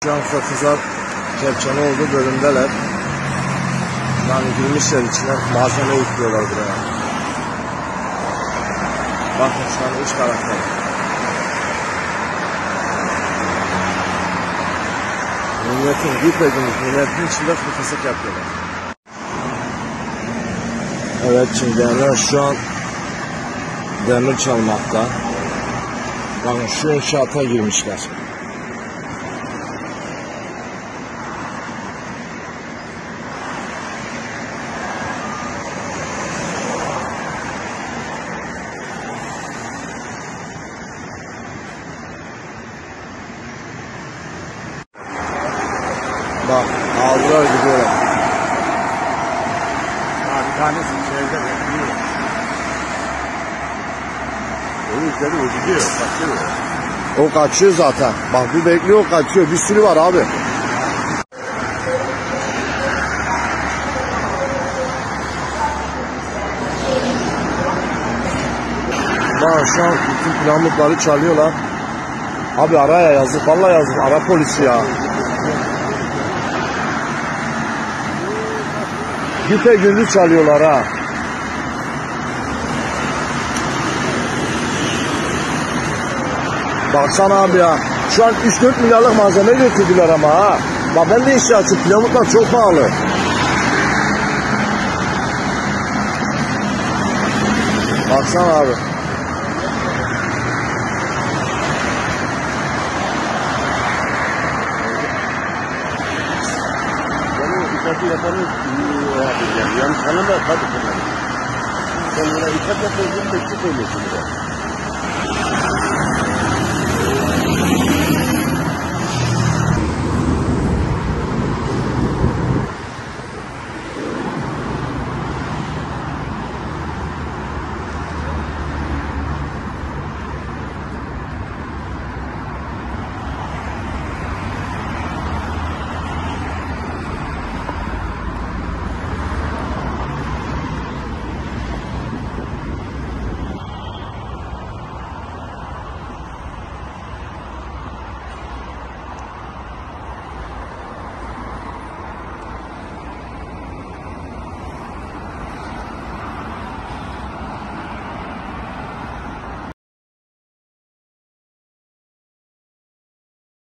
Şu an Fatızlar Kepçene olduğu bölümdeler. Yani girmişler içine, malzeme yüklüyorlar buraya. Bakın şu an 3 tarafta. Milletin milletin içinde fıkısık yapıyorlar. Evet, çingenler şu an demir çalmakta. Bakın şu inşaata girmişler. Bak, aldılar gidiyorlar. Bir tanesi içeride bekliyor. Onu izledi, o gidiyor, kaçıyor. O kaçıyor zaten. Bak bir bekliyor, kaçıyor. Bir sürü var abi. Bak şu an bütün planlıkları çalıyorlar. Abi araya yazık, vallahi yazık. Ara polisi ya. Güpe gündüz çalıyorlar ha. Baksana abi ya. Şu an 3-4 milyarlık malzeme götürdüler ama ha. Bak ben de işe açıp pilavuklar çok pahalı. Baksana abi. Dikkatli yapanı yani yanlış anlama, hadi kullanın. Sen buna dikkat yapıyorsun da çık öylesin.